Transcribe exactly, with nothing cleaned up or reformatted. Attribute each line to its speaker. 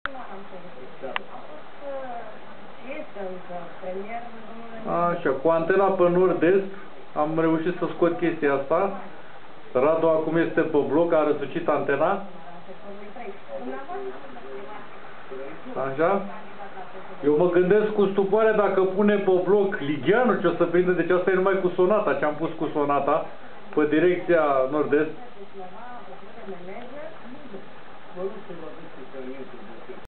Speaker 1: Așa, cu antena pe nord-est am reușit să scot chestia asta. Radu acum este pe bloc, a răsucit antena. Așa. Eu mă gândesc cu stupoarea dacă pune pe bloc Ligianul ce o să prindă, deci asta e numai cu sonata, ce am pus cu sonata pe direcția nord-est.